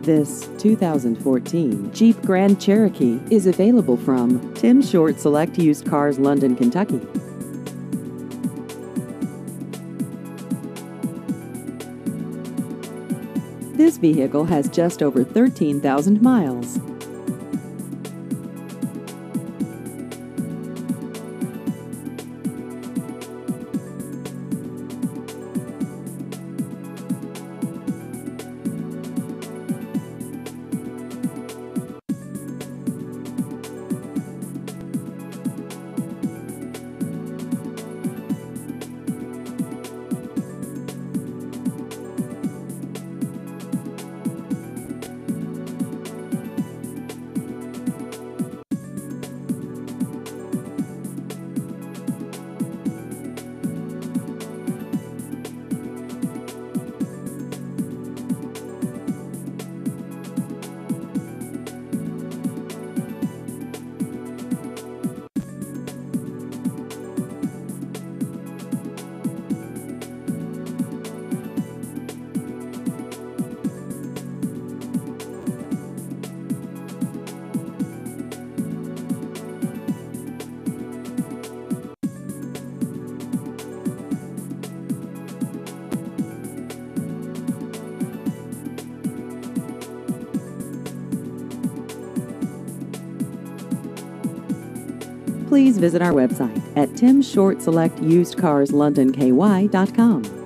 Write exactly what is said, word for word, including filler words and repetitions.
This two thousand fourteen Jeep Grand Cherokee is available from Tim Short Select Used Cars, London, Kentucky. This vehicle has just over thirteen thousand miles. Please visit our website at tim short select used cars london k y dot com.